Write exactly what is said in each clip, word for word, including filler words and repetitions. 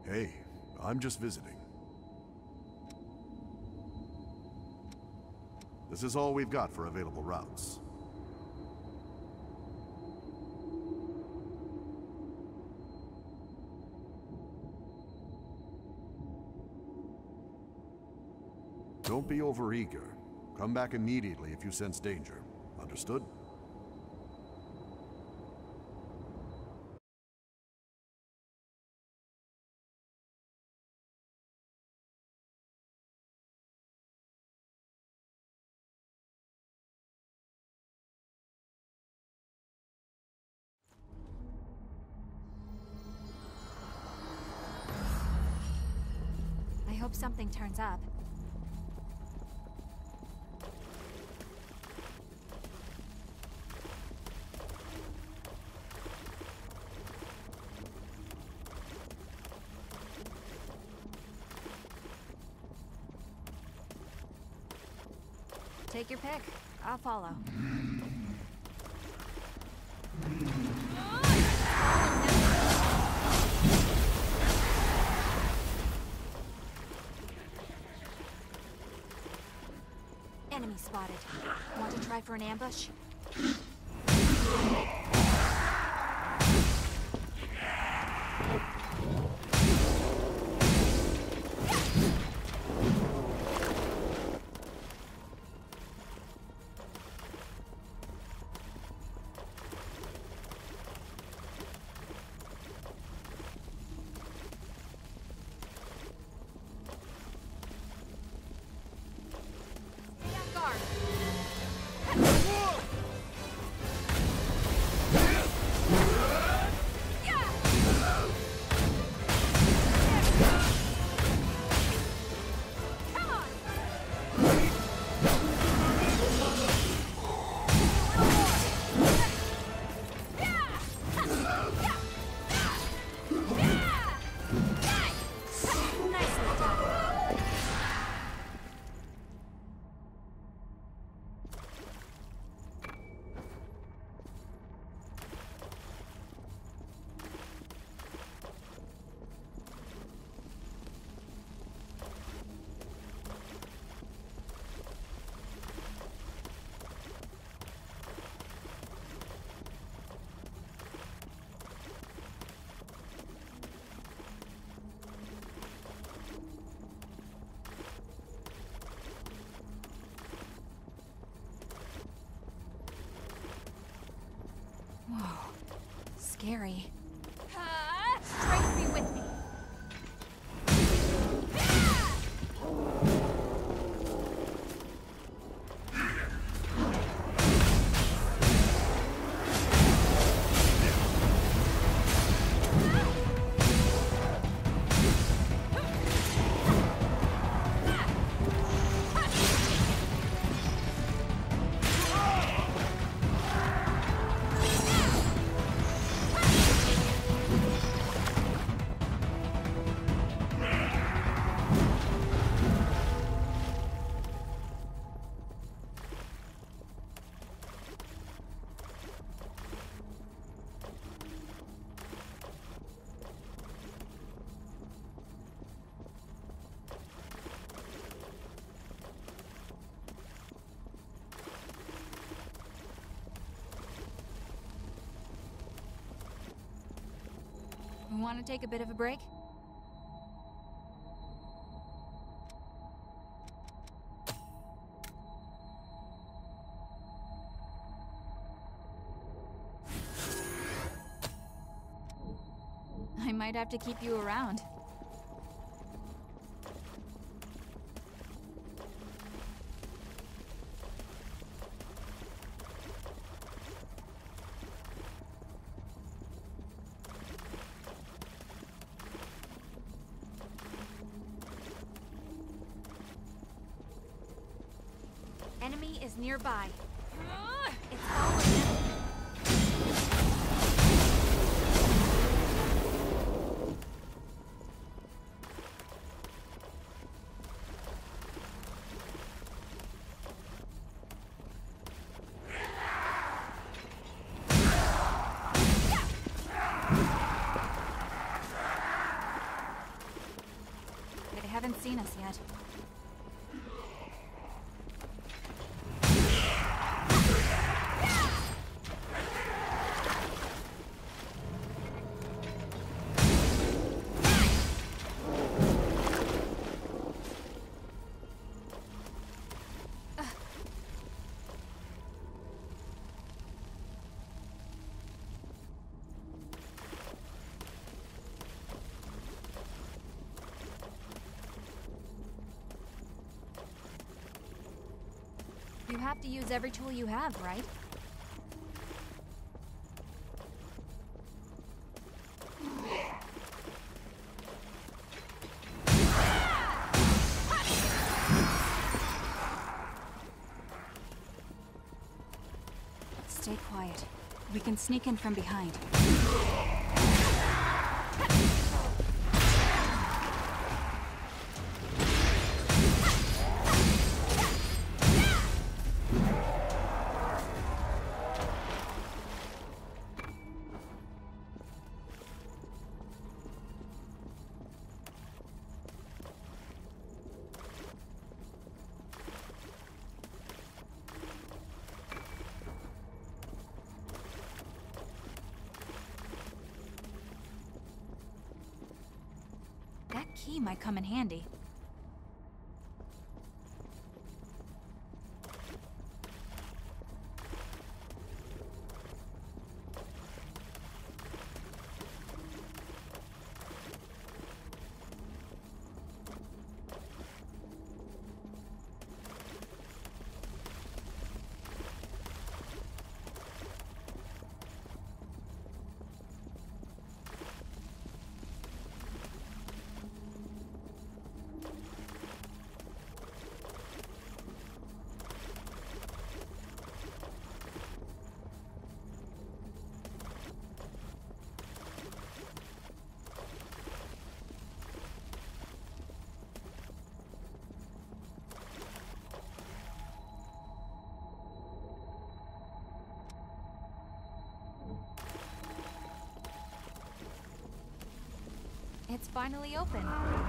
Hey, I'm just visiting. This is all we've got for available routes. Don't be overeager. Come back immediately if you sense danger. Understood? I hope something turns up. Take your pick. I'll follow. Enemy spotted. Want to try for an ambush? Whoa. Scary. Uh, strike me with me. Want to take a bit of a break? I might have to keep you around. Enemy is nearby. It's following them. that. You have to use every tool you have, right? Stay quiet. We can sneak in from behind. That key might come in handy. It's finally open.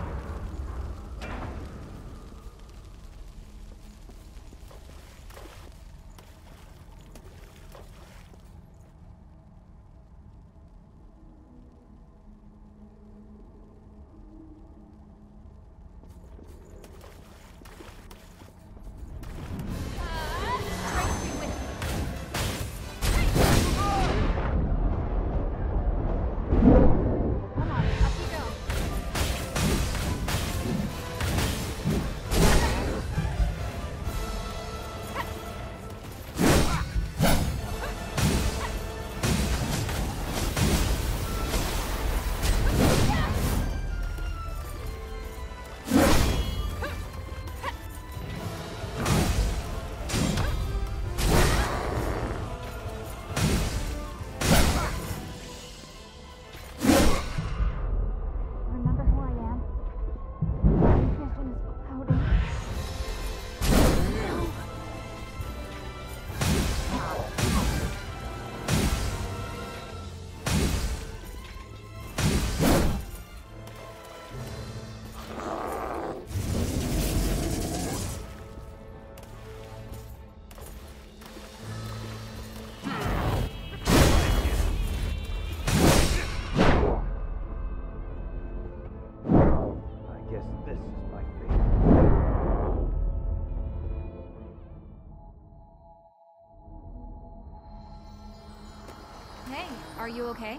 Hey, are you okay?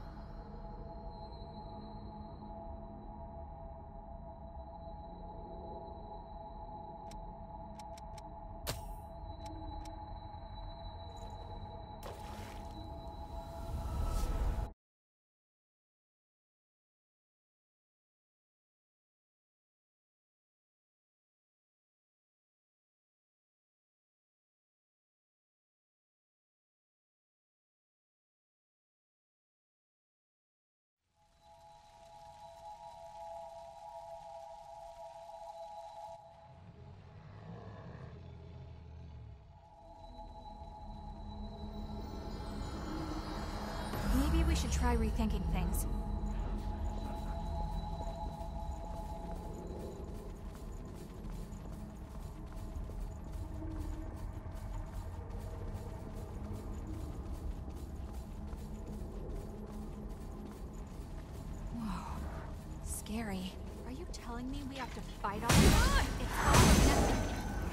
Maybe we should try rethinking things. scary. Are you telling me we have to fight all this? It's all or nothing.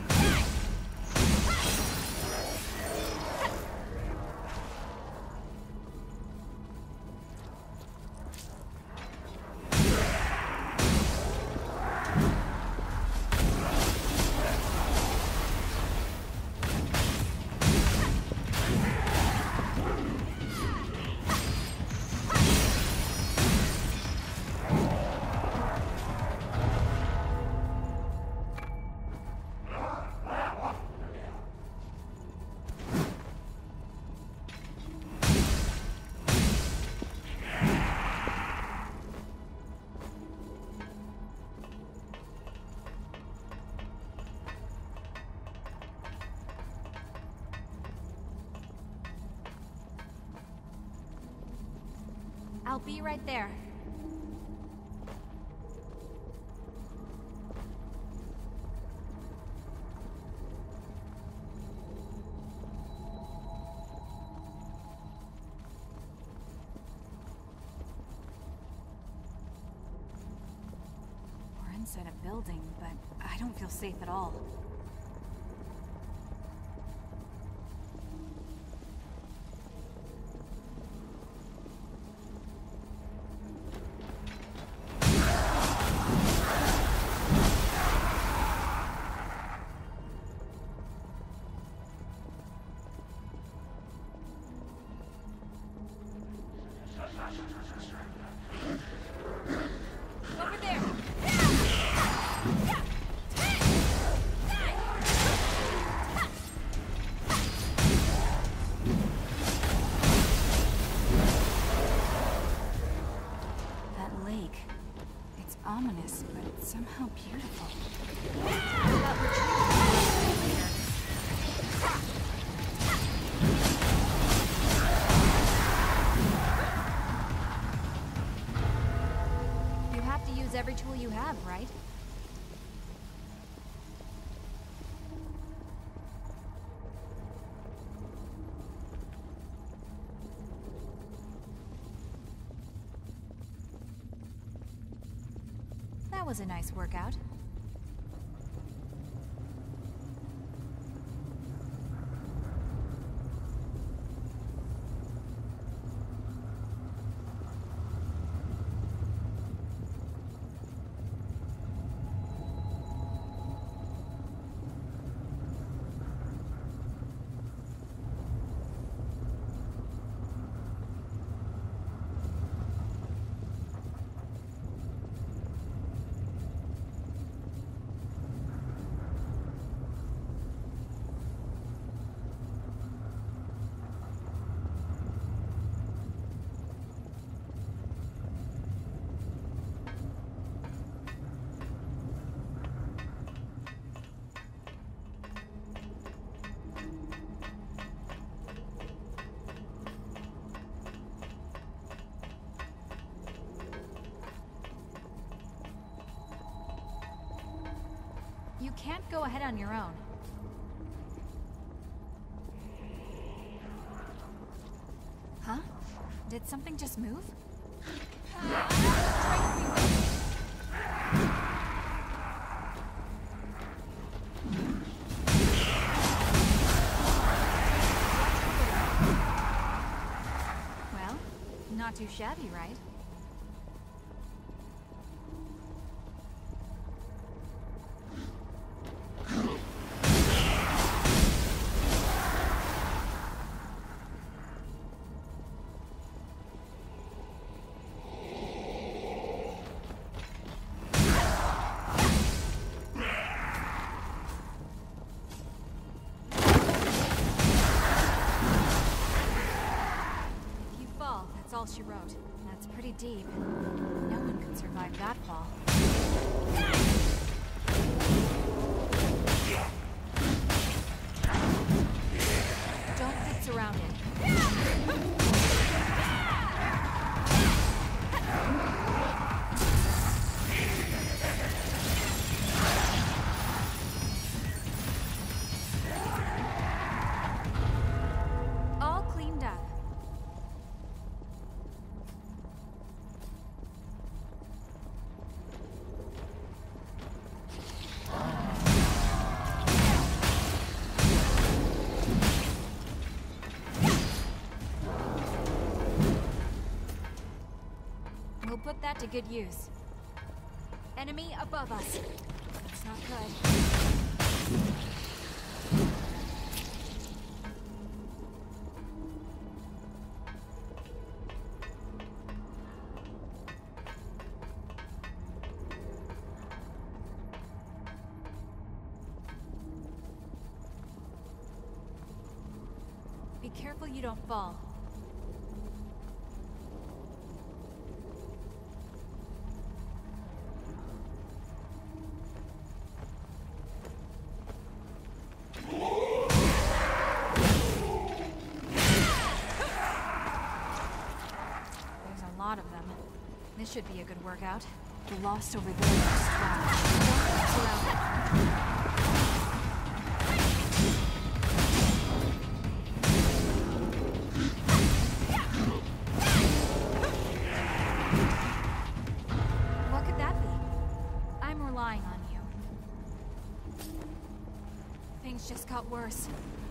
I'll be right there. We're inside a building, but I don't feel safe at all. Over there! That lake. It's ominous, but somehow beautiful. What about retreating later? Use every tool you have, right? That was a nice workout. You can't go ahead on your own. Huh? Did something just move? Well, not too shabby, right? That's all she wrote. That's pretty deep. No one could survive that fall. Don't get surrounded. All cleaned up. to good use. Enemy above us. That's not good. Be careful you don't fall. There's a lot of them. This should be a good workout. The Lost over there are strong. Don't mess around. Things just got worse.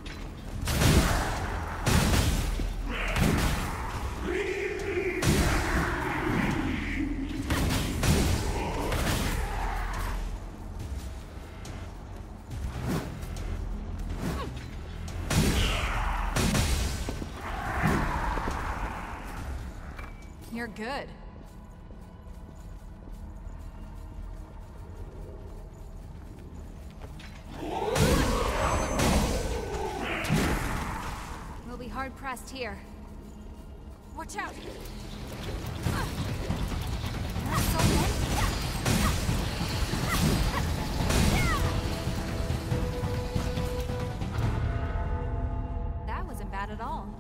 You're good. Hard pressed here. Watch out! There's so many. That wasn't bad at all.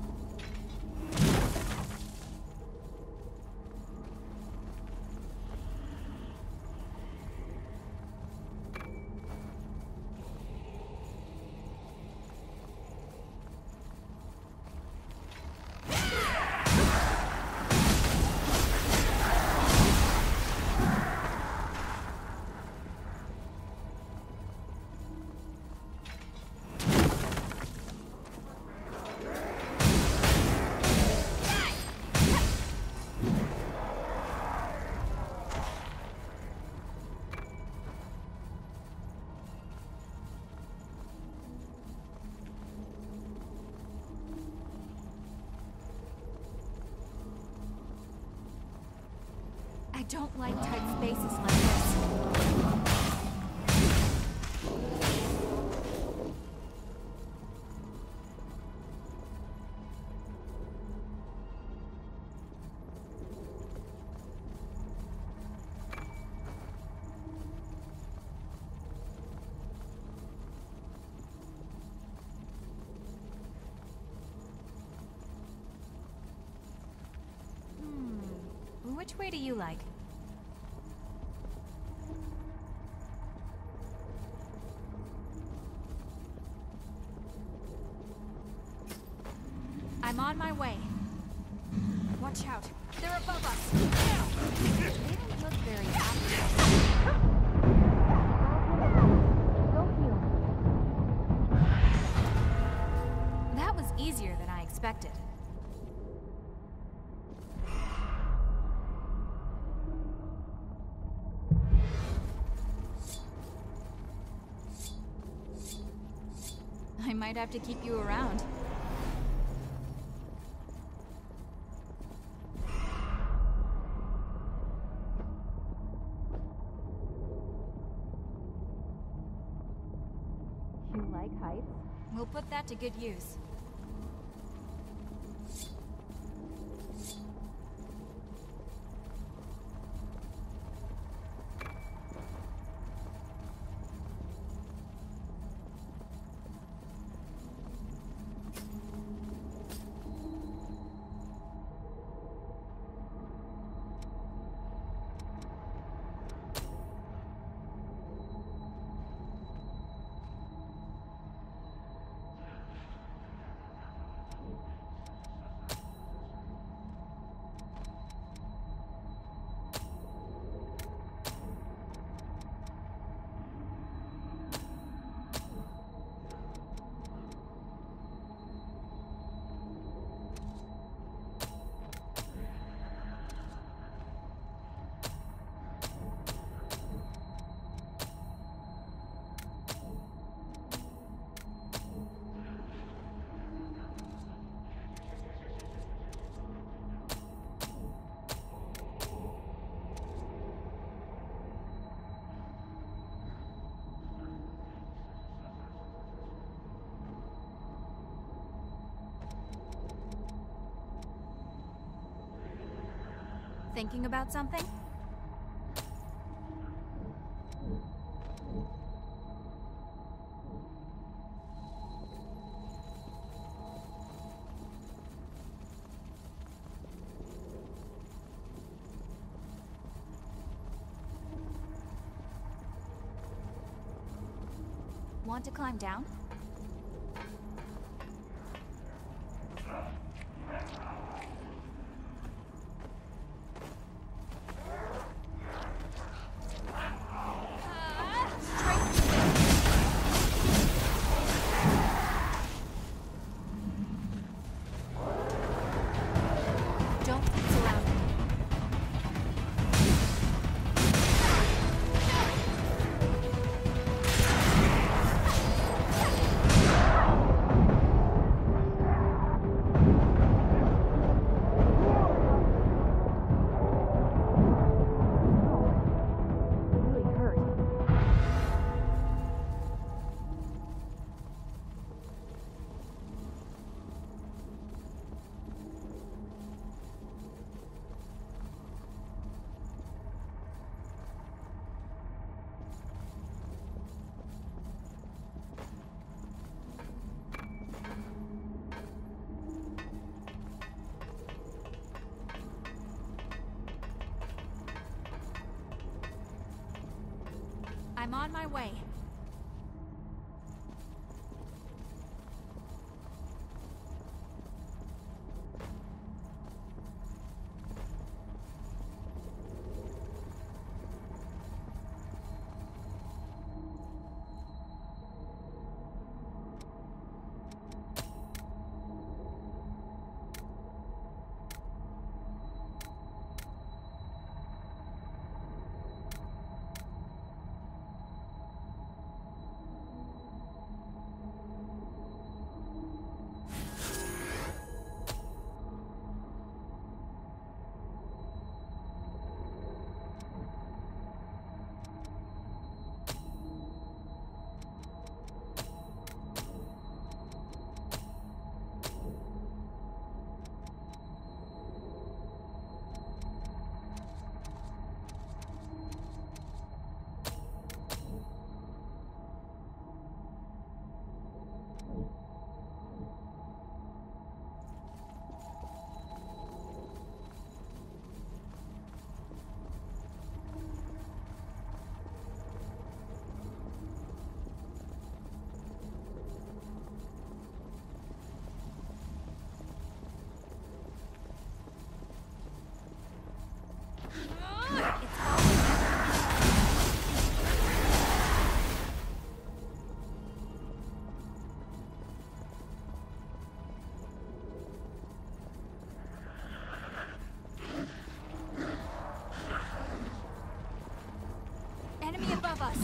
I don't like tight spaces like this. Hmm. Which way do you like? I'm on my way. Watch out. They're above us. They don't look very active. Go heal. That was easier than I expected. I might have to keep you around. You like heights? We'll put that to good use. thinking about something? Want to climb down? I'm on my way. Enemy above us.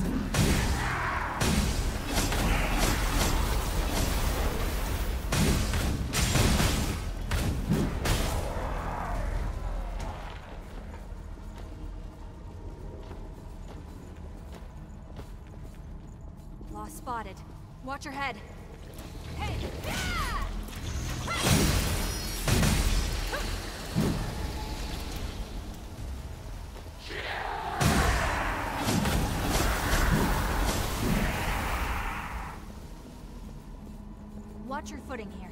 Lost spotted. Watch your head. Hey! Yeah! Watch your footing here.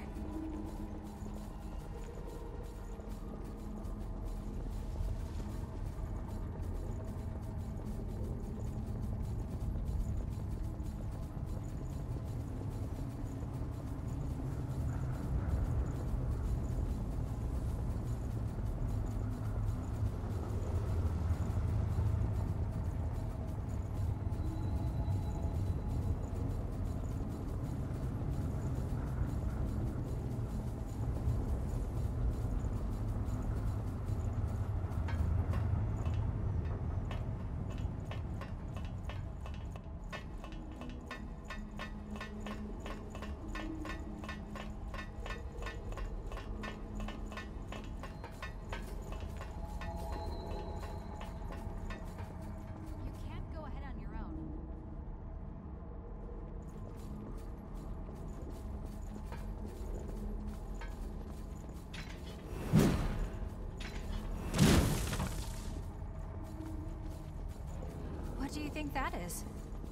think that is?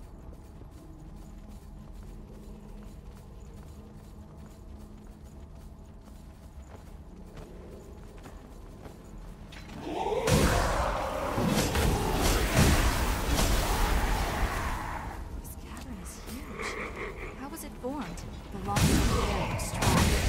This cavern is huge. How was it formed? The lost Bavarian extract.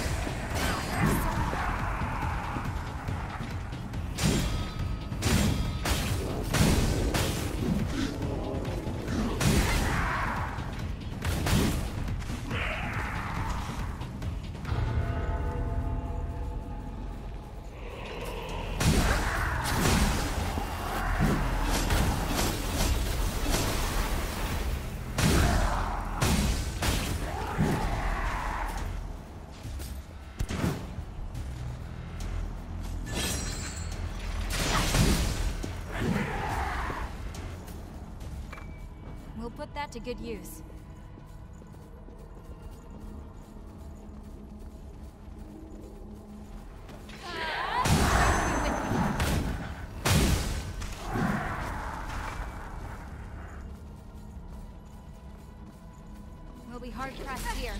We'll put that to good use. We'll be hard pressed here.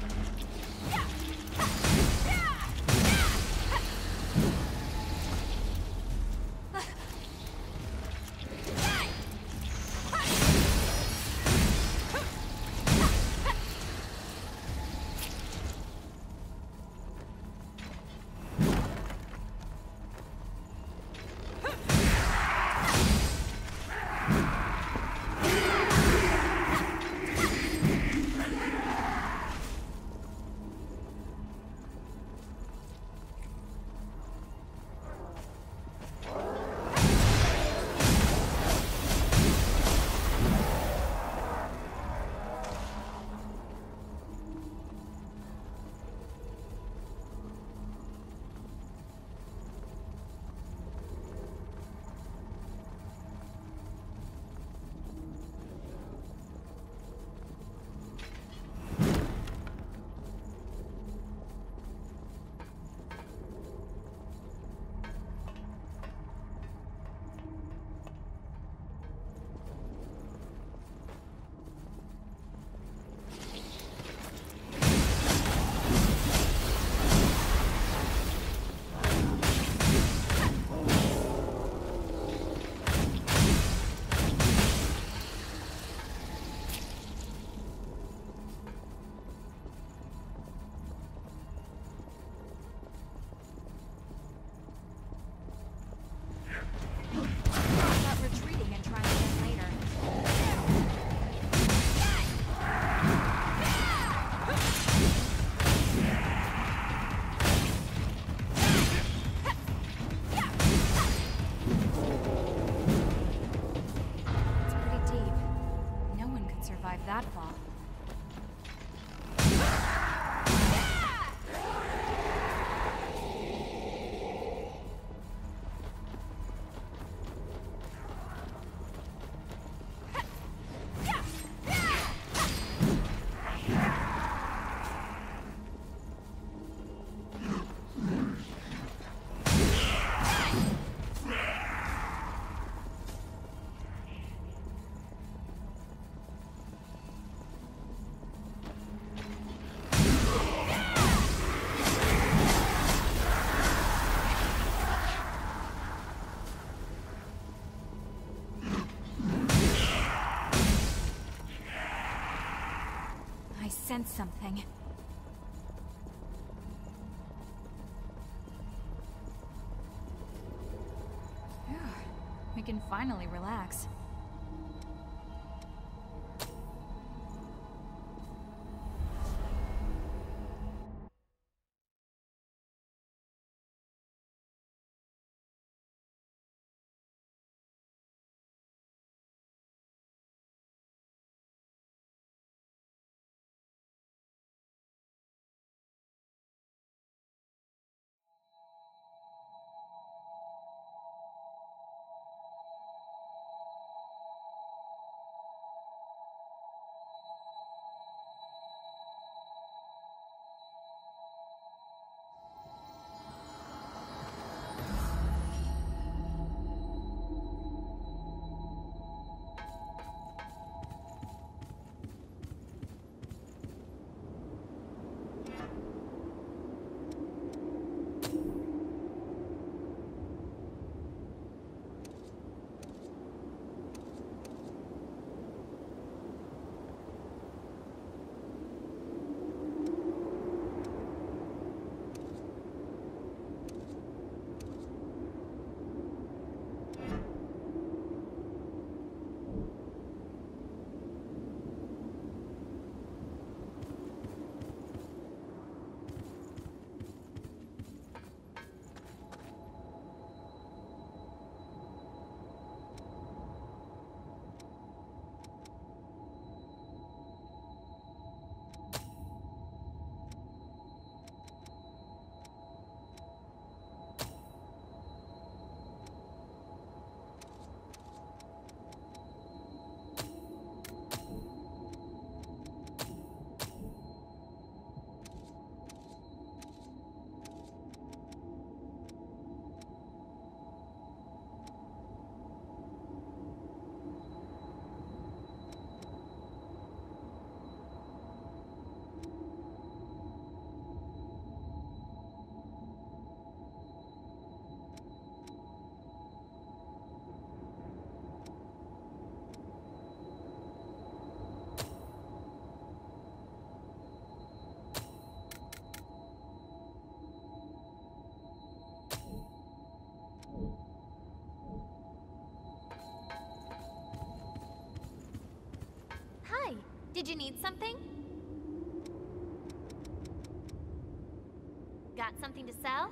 Start retreating and trying again later. It's pretty deep. No one could survive that fall. I sense something. Phew. We can finally relax. Did you need something? Got something to sell?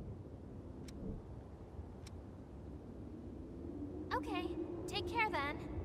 Okay, take care then.